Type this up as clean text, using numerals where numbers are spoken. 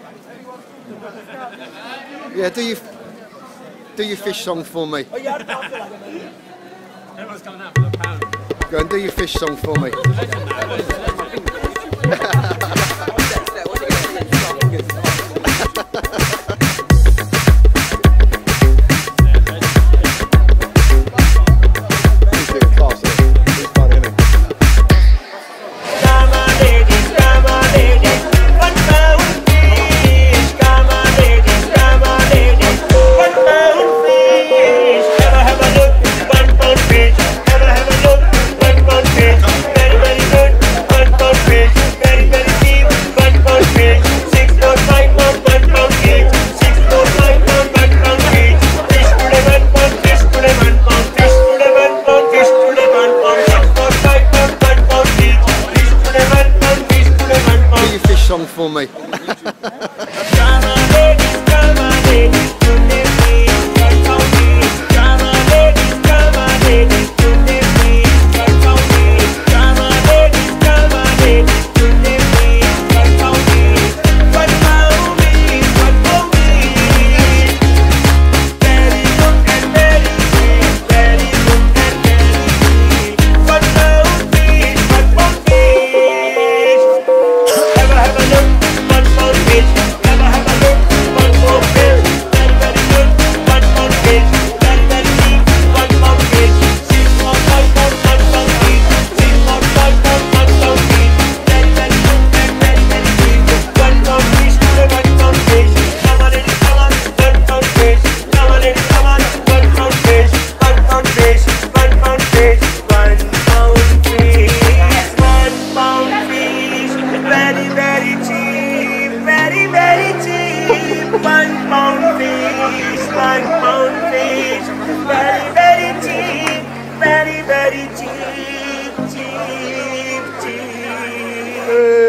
Yeah, do your fish song for me. Everyone's coming out for the pound. Go and do your fish song for me. Song for me. Very cheap, cheap, cheap.